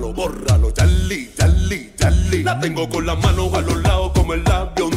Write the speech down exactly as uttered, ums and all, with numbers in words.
bórralo, bórralo, Charlie, Charlie, Charlie. La tengo con las manos a los lados como el labio